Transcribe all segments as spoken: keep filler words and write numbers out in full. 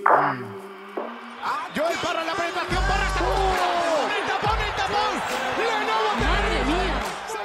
Joel para la penetración, para esta. ¡Oh! ¡El tapón, el tapón! ¡Lenovo! ¡Madre mía!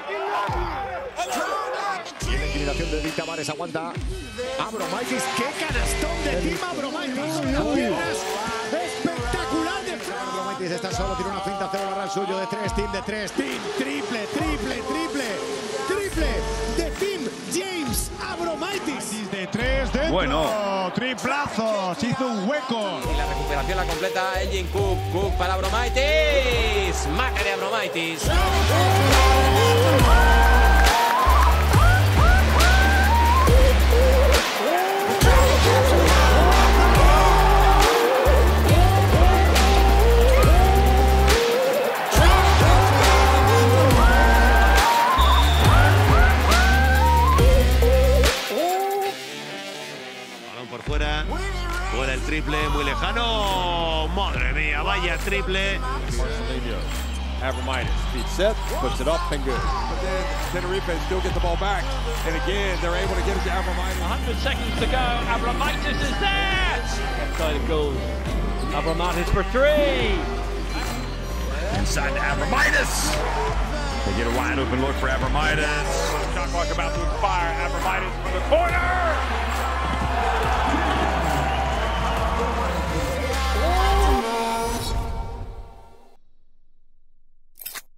Y la inclinación de Tim Abromaitis aguanta. Abromaitis, qué canastón de Tim Abromaitis. Unas piernas espectacular de Abromaitis. Está solo, tiene una finta, cero barra el suyo de tres, Tim de tres. Tim, triple, triple, triple, triple de Tim James Abromaitis. De tres dentro. Bueno. Triplazo, se hizo un hueco. Y la recuperación la completa Elgin Cook. Cook para Abromaitis. Maca de Abromaitis. Por fuera, fuera el triple, muy lejano. Madre mía, vaya triple. Abromaitis, feet set, puts it up and good. But then Tenerife still get the ball back. And again, they're able to get it to Abromaitis. one hundred seconds to go. Abromaitis is there. Inside it goes. Abromaitis for three. Inside to Abromaitis. They get a wide open look for Abromaitis. Shot clock about to expire. Abromaitis from the corner.